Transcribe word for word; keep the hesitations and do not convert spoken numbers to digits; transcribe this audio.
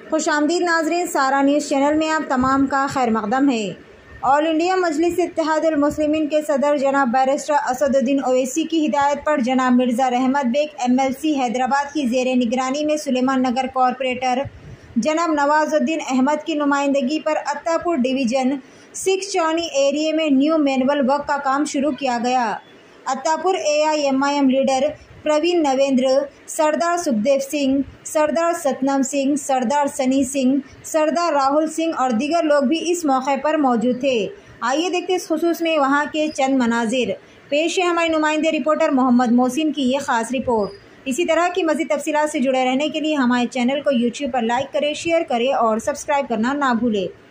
खुशामदीद नाज़रीन, सारा news channel में आप तमाम का खैर मकदम है। ऑल इंडिया मजलिस इत्तेहादुल मुस्लिमीन के सदर जनाब बैरिस्टर असदुद्दीन ओवैसी की हिदायत पर जनाब Mirza Rahmat Baig M L C Hyderabad की ज़ेर निगरानी में सुलेमान नगर कॉरपोरेटर जनाब नवाजुद्दीन अहमद की नुमाइंदगी पर अत्तापुर डिवीज़न सिक्स चौनी एरिया में न्यू मैनुअल वर्क का काम शुरू किया गया। Attapur A I M I M leader Praveen Navendra, Sardar Sukhdev Singh, Sardar Satnam Singh, Sardar Sunny Singh, Sardar Rahul Singh और दीगर लोग भी इस मौके पर मौजूद थे। आइए देखते इस खुसूस में वहाँ के चंद मनाजिर। पेश है हमारे नुमाइंदे रिपोर्टर मोहम्मद मोहसिन की ये ख़ास रिपोर्ट। इसी तरह की मज़ीद तफसीलात से जुड़े रहने के लिए हमारे चैनल को यूट्यूब पर लाइक करें, शेयर करें और सब्सक्राइब करना ना भूलें।